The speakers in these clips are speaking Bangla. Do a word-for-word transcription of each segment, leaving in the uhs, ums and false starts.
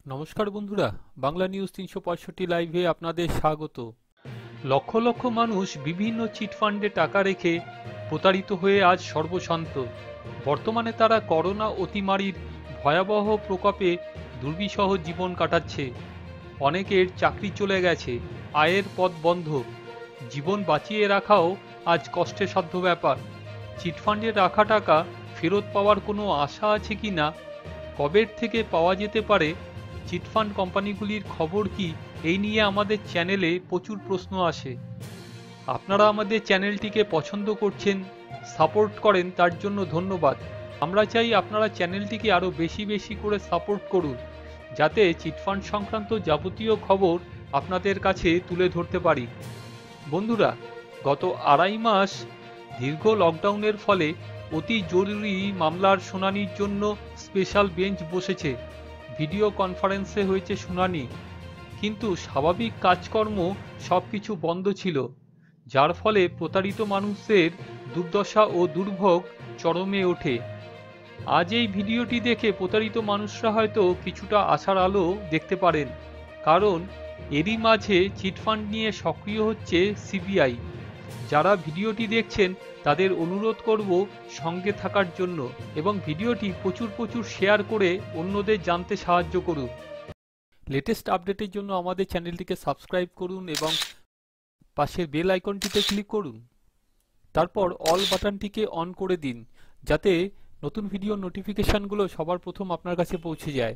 নমস্কার বন্ধুরা, বাংলা নিউজ তিনশো পঁয়ষট্টি লাইভে আপনাদের স্বাগত। লক্ষ লক্ষ মানুষ বিভিন্ন চিটফান্ডে টাকা রেখে প্রতারিত হয়ে আজ সর্বশান্ত। বর্তমানে তারা করোনা অতিমারির ভয়াবহ প্রকোপে দুর্বিষহ জীবন কাটাচ্ছে। অনেকের চাকরি চলে গেছে, আয়ের পথ বন্ধ। জীবন বাঁচিয়ে রাখাও আজ কষ্টসাধ্য ব্যাপার। চিটফান্ডে রাখা টাকা ফেরত পাওয়ার কোনো আশা আছে কি না, কবের থেকে পাওয়া যেতে পারে, চিটফান্ড কোম্পানিগুলির খবর কি, এই নিয়ে আমাদের চ্যানেলে প্রচুর প্রশ্ন আসে। আপনারা আমাদের চ্যানেলটিকে পছন্দ করছেন, সাপোর্ট করেন, তার জন্য ধন্যবাদ। আমরা চাই আপনারা চ্যানেলটিকে আরও বেশি বেশি করে সাপোর্ট করুন, যাতে চিটফান্ড সংক্রান্ত যাবতীয় খবর আপনাদের কাছে তুলে ধরতে পারি। বন্ধুরা, গত আড়াই মাস দীর্ঘ লকডাউনের ফলে অতি জরুরি মামলার শুনানির জন্য স্পেশাল বেঞ্চ বসেছে। ভিডিও কনফারেন্সে হয়েছে শুনানি, কিন্তু স্বাভাবিক কাজকর্ম সব কিছু বন্ধ ছিল, যার ফলে প্রতারিত মানুষদের দুর্দশা ও দুর্ভোগ চরমে ওঠে। আজ এই ভিডিওটি দেখে প্রতারিত মানুষরা হয়তো কিছুটা আশার আলো দেখতে পারেন, কারণ এরই মাঝে চিটফান্ড নিয়ে সক্রিয় হচ্ছে সিবিআই। যারা ভিডিওটি দেখছেন তাদের অনুরোধ করব সঙ্গে থাকার জন্য, এবং ভিডিওটি প্রচুর প্রচুর শেয়ার করে অন্যদের জানতে সাহায্য করুন। লেটেস্ট আপডেটের জন্য আমাদের চ্যানেলটিকে সাবস্ক্রাইব করুন এবং পাশের বেল আইকনটিতে ক্লিক করুন। তারপর অল বাটনটিকে অন করে দিন, যাতে নতুন ভিডিও নোটিফিকেশনগুলো সবার প্রথম আপনার কাছে পৌঁছে যায়।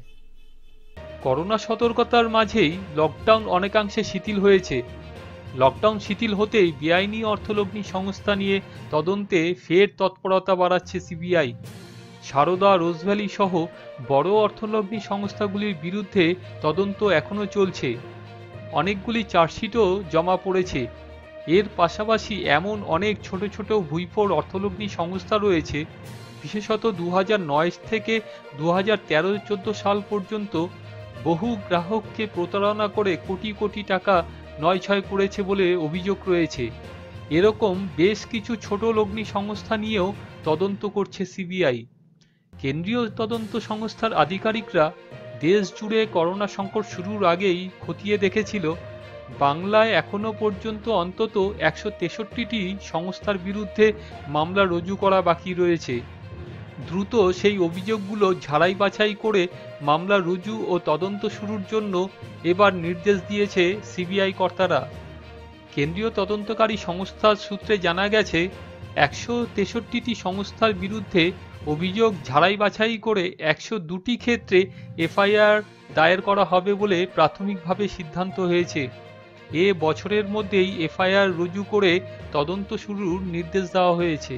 করোনা সতর্কতার মাঝেই লকডাউন অনেকাংশে শিথিল হয়েছে। লকডাউন শিথিল হতেই বেআইনি অর্থলগ্নি সংস্থা নিয়ে তদন্তে ফের তৎপরতা বাড়াচ্ছে সিবিআই। সারদা, রোজভ্যালি সহ বড় অর্থলগ্নি সংস্থাগুলির বিরুদ্ধে তদন্ত এখনও চলছে। অনেকগুলি চার্জশিটও জমা পড়েছে। এর পাশাপাশি এমন অনেক ছোট ছোট ভুইফোর অর্থলগ্নি সংস্থা রয়েছে, বিশেষত দু হাজার নয় থেকে দু হাজার তেরো চোদ্দ সাল পর্যন্ত বহু গ্রাহককে প্রতারণা করে কোটি কোটি টাকা নয় ছয় করেছে বলে অভিযোগ রয়েছে। এরকম বেশ কিছু ছোট লগ্নি সংস্থা নিয়েও তদন্ত করছে সিবিআই। কেন্দ্রীয় তদন্ত সংস্থার আধিকারিকরা দেশ জুড়ে করোনা সংকট শুরুর আগেই খতিয়ে দেখেছিল বাংলায় এখনো পর্যন্ত অন্তত একশো তেষট্টিটি সংস্থার বিরুদ্ধে মামলা রুজু করা বাকি রয়েছে। দ্রুত সেই অভিযোগগুলো ঝাড়াই বাছাই করে মামলা রুজু ও তদন্ত শুরুর জন্য এবার নির্দেশ দিয়েছে সিবিআই কর্তারা। কেন্দ্রীয় তদন্তকারী সংস্থার সূত্রে জানা গেছে, একশো তেষট্টিটি সংস্থার বিরুদ্ধে অভিযোগ ঝাড়াই বাছাই করে একশো দুটি ক্ষেত্রে এফআইআর দায়ের করা হবে বলে প্রাথমিকভাবে সিদ্ধান্ত হয়েছে। এ বছরের মধ্যেই এফআইআর রুজু করে তদন্ত শুরুর নির্দেশ দেওয়া হয়েছে।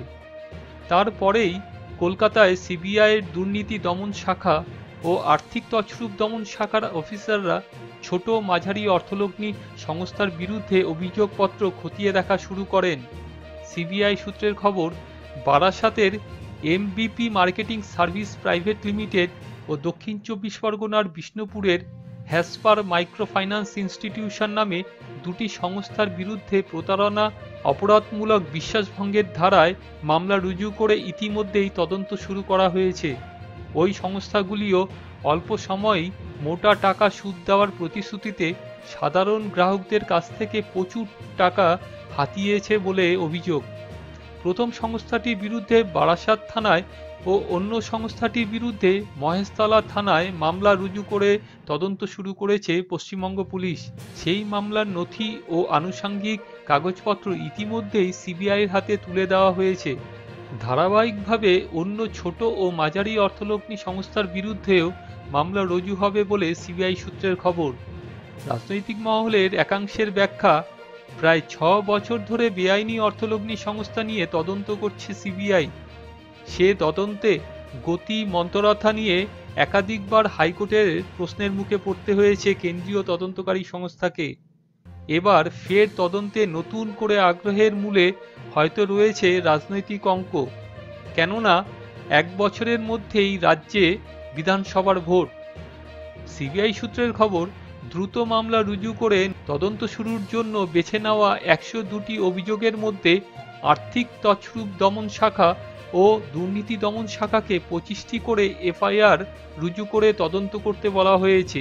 তারপরেই কলকাতায় সিবিআইয়ের দুর্নীতি দমন শাখা ও আর্থিক তছরূপ দমন শাখার অফিসাররা ছোট মাঝারি অর্থলগ্নি সংস্থার বিরুদ্ধে অভিযোগপত্র খতিয়ে দেখা শুরু করেন। সিবিআই সূত্রের খবর, বারাসাতের MBP marketing service private limited ও দক্ষিণ চব্বিশ পরগনার বিষ্ণুপুরের হ্যাসপার মাইক্রোফাইন্যান্স ইনস্টিটিউশন নামে দুটি সংস্থার বিরুদ্ধে প্রতারণা, অপরাধমূলক বিশ্বাসভঙ্গের ধারায় মামলা রুজু করে ইতিমধ্যেই তদন্ত শুরু করা হয়েছে। ওই সংস্থাগুলিও অল্প সময়েই মোটা টাকা সুদ দেওয়ার প্রতিশ্রুতিতে সাধারণ গ্রাহকদের কাছ থেকে প্রচুর টাকা হাতিয়েছে বলে অভিযোগ। প্রথম সংস্থাটির বিরুদ্ধে বারাসাত থানায় ও অন্য সংস্থাটির বিরুদ্ধে মহেশতলা থানায় মামলা রুজু করে তদন্ত শুরু করেছে পশ্চিমবঙ্গ পুলিশ। সেই মামলার নথি ও আনুষঙ্গিক কাগজপত্র ইতিমধ্যেই সিবিআইয়ের হাতে তুলে দেওয়া হয়েছে। ধারাবাহিকভাবে অন্য ছোট ও মাঝারি অর্থলগ্নি সংস্থার বিরুদ্ধেও মামলা রুজু হবে বলে সিবিআই সূত্রের খবর। রাজনৈতিক মহলের একাংশের ব্যাখ্যা, প্রায় ছ বছর ধরে বেআইনি অর্থলগ্নি সংস্থা নিয়ে তদন্ত করছে সিবিআই। সে তদন্তে গতি মন্থরতা নিয়ে একাধিকবার হাইকোর্টের প্রশ্নের মুখে পড়তে হয়েছে কেন্দ্রীয় তদন্তকারী সংস্থাকে। এবার ফের তদন্তে নতুন করে আগ্রহের মূলে হয়তো রয়েছে রাজনৈতিক অঙ্ক, কেননা এক বছরের মধ্যেই রাজ্যে বিধানসভার ভোট। সিবিআই সূত্রের খবর, দ্রুত মামলা রুজু করে তদন্ত শুরুর জন্য বেছে নেওয়া একশো দুটি অভিযোগের মধ্যে আর্থিক তছরূপ দমন শাখা ও দুর্নীতি দমন শাখাকে পঁচিশটি করে এফআইআর রুজু করে তদন্ত করতে বলা হয়েছে।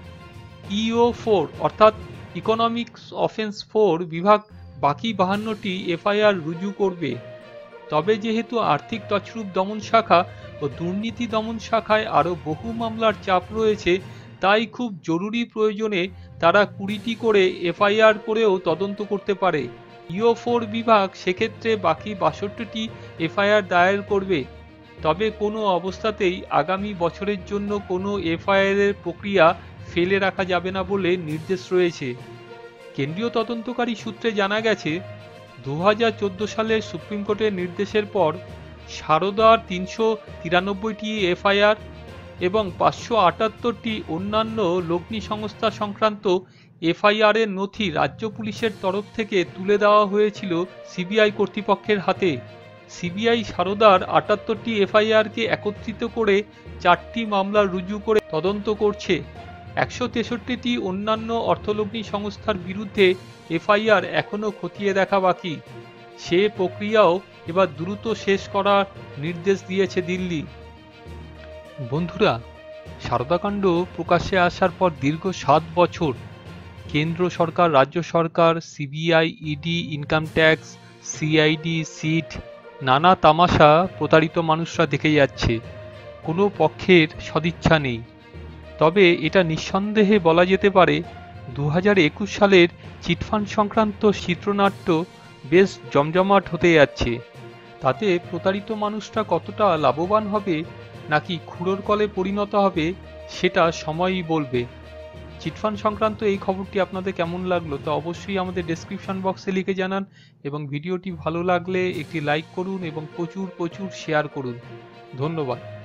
ইও ফোর অর্থাৎ ইকোনমিক্স অফেন্স ফোর বিভাগ বাকি বাহান্নটি এফআইআর রুজু করবে। তবে যেহেতু আর্থিক তছরূপ দমন শাখা ও দুর্নীতি দমন শাখায় আরও বহু মামলার চাপ রয়েছে, তাই খুব জরুরি প্রয়োজনে তারা কুড়িটি করে এফআইআর করেও তদন্ত করতে পারে। ইও ফোর বিভাগ সেক্ষেত্রে বাকি বাষট্টিটি এফআইআর দায়ের করবে। তবে কোনো অবস্থাতেই আগামী বছরের জন্য কোনো এফআইআর এর প্রক্রিয়া ফেলে রাখা যাবে না বলে নির্দেশ রয়েছে। কেন্দ্রীয় তদন্তকারী সূত্রে জানা গেছে, দু হাজার চোদ্দ সালের সুপ্রিম কোর্টের নির্দেশের পর সারদার তিনশো তিরানব্বইটি এফআইআর এবং পাঁচশো আটাত্তরটি অন্যান্য লগ্নি সংস্থা সংক্রান্ত এফআইআর এর নথি রাজ্য পুলিশের তরফ থেকে তুলে দেওয়া হয়েছিল সিবিআই কর্তৃপক্ষের হাতে। সিবিআই সারদার আটাত্তরটি এফআইআরকে একত্রিত করে চারটি মামলা রুজু করে তদন্ত করছে। একশো তেষট্টিটি অন্যান্য অর্থলগ্নি সংস্থার বিরুদ্ধে এফআইআর এখনও খতিয়ে দেখা বাকি। সে প্রক্রিয়াও এবার দ্রুত শেষ করার নির্দেশ দিয়েছে দিল্লি। বন্ধুরা, সারদাকাণ্ড প্রকাশ্যে আসার পর দীর্ঘ সাত বছর কেন্দ্র সরকার, রাজ্য সরকার, CBI, ED, income tax, CID, SIT নানা তামাশা প্রতারিত মানুষরা দেখে যাচ্ছে। কোনো পক্ষের সদিচ্ছা নেই। তবে এটা নিঃসন্দেহে বলা যেতে পারে দু হাজার একুশ সালের চিটফান্ড সংক্রান্ত চিত্রনাট্য বেশ জমজমাট হতে যাচ্ছে। তাতে প্রতারিত মানুষরা কতটা লাভবান হবে নাকি খুঁড়োর কলে পরিণত হবে সেটা সময়ই বলবে। চিটফান্ড সংক্রান্ত এই খবরটি আপনাদের কেমন লাগলো তা অবশ্যই আমাদের ডেসক্রিপশন বক্সে লিখে জানান, এবং ভিডিওটি ভালো লাগলে একটি লাইক করুন এবং প্রচুর প্রচুর শেয়ার করুন। ধন্যবাদ।